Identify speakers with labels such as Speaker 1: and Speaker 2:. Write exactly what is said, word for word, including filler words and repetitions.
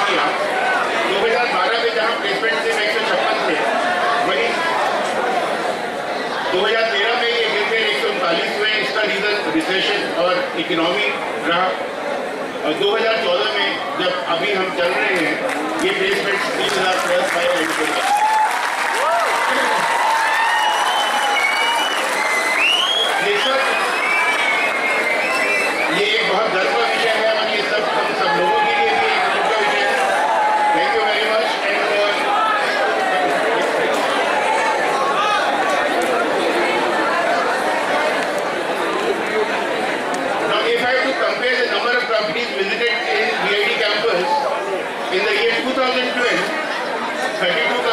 Speaker 1: किया। दो हज़ार बारह में जहाँ प्लेसमेंट से एक सौ छप्पन थे, वही दो हज़ार तेरह में ये गिरकर एक सौ उनतालीस हुए। इसका रीजन रिसेशन और इकोनॉमी रहा। और दो हज़ार चौदह में जब अभी हम चल रहे हैं, ये प्लेसमेंट तीन हजार प्लस है। ये एक बहुत गर्व का विषय है और ये सब हम सब लोगों के लिए भी एक गर्व का विषय है। Thank you very much. And now if I have to compare the number of companies visited in V I T campus in the year two thousand twelve, thirty-two